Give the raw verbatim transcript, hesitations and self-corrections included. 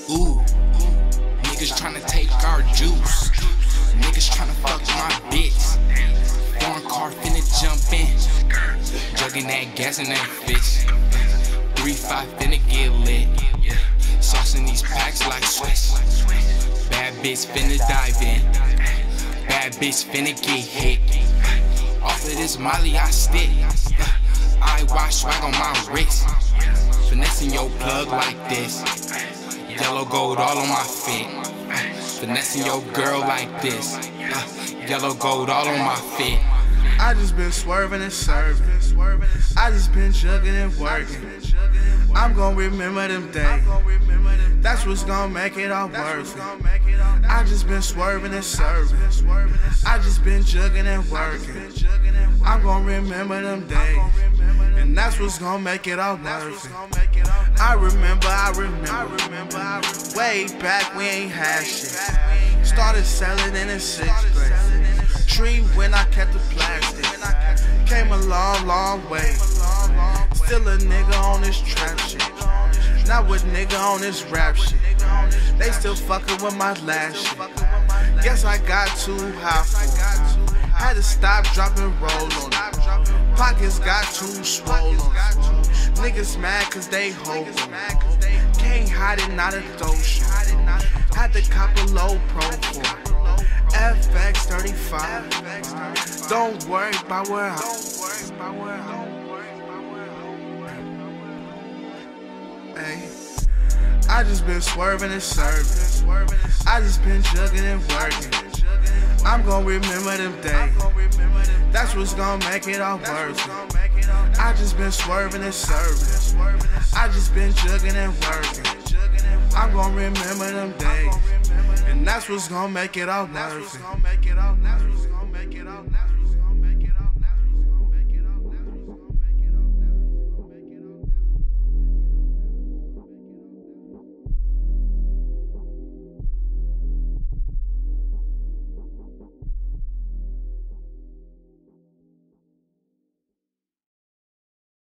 Ooh, niggas tryna take our juice. Niggas tryna fuck my bitch. Foreign car finna jump in. Jugging that gas in that bitch. three five finna get lit. Saucing these packs like swish. Bad bitch finna dive in. Bad bitch finna get hit. Off of this molly I stick. I wash swag on my wrist. Finessing your plug like this. Yellow gold all on my fit. Finessing your girl like this. Yellow gold all on my fit. I just been swerving and serving. I just been jugging and working. I'm gon' remember them days. That's what's gon' make it all worth it. I just been swerving and serving. I just been jugging and working. I'm gon' remember them days. And that's what's gon' make it all worth it. I remember, I remember. Way back we ain't had shit. Started selling in the sixth grade. Tree when I kept the plastic. Came a long, long way. Still a nigga on this trap shit. Not with nigga on this rap shit. They still fucking with my last shit. Guess I got too high for it. Had to stop, drop, and roll on it. Pockets got too swollen. Niggas mad cause they hold them. Can't hide it, not a dotion. Had to cop a low profile. F X thirty-five. Don't worry about where I'm. Hey, I just been swerving and serving. I just been jugging and working. I'm gon' remember them days. That's what's gon' make it all worth it. I just been swerving and serving. I just been jugging and working. I'm gon' remember them days. And that's what's gon' make it all worth it.